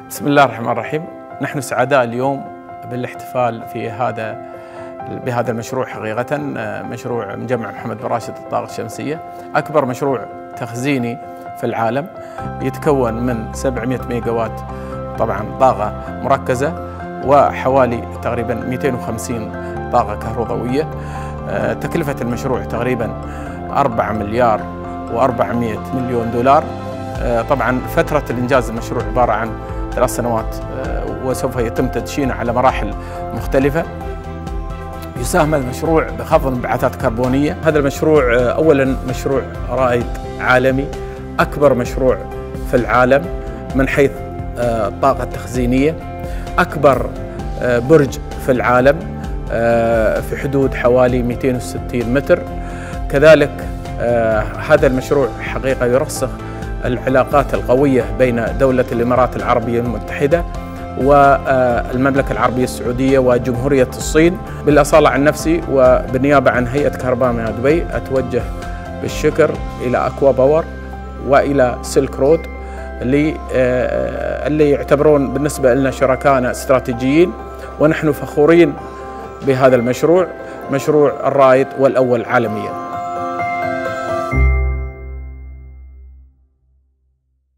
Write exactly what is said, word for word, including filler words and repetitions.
بسم الله الرحمن الرحيم. نحن سعداء اليوم بالاحتفال في هذا بهذا المشروع. حقيقة مشروع مجمع محمد بن راشد للطاقة الشمسية، أكبر مشروع تخزيني في العالم، يتكون من سبعمئة ميجا وات طبعا طاقة مركزة وحوالي تقريبا مئتين وخمسين طاقة كهروضوية. تكلفة المشروع تقريبا أربعة مليار وأربعمئة مليون دولار. طبعا فترة الإنجاز المشروع عبارة عن ثلاث سنوات وسوف يتم تدشينه على مراحل مختلفة. يساهم المشروع بخفض انبعاثات كربونية. هذا المشروع أولا مشروع رائد عالمي، أكبر مشروع في العالم من حيث الطاقة التخزينية، أكبر برج في العالم في حدود حوالي مئتين وستين متر. كذلك هذا المشروع حقيقة يرسخ العلاقات القوية بين دولة الإمارات العربية المتحدة والمملكة العربية السعودية وجمهورية الصين. بالأصالة عن نفسي وبالنيابة عن هيئة كهرباء مياه دبي أتوجه بالشكر إلى أكوا باور وإلى سيلك رود اللي اللي يعتبرون بالنسبة لنا شركائنا استراتيجيين، ونحن فخورين بهذا المشروع، مشروع الرائد والأول عالمياً.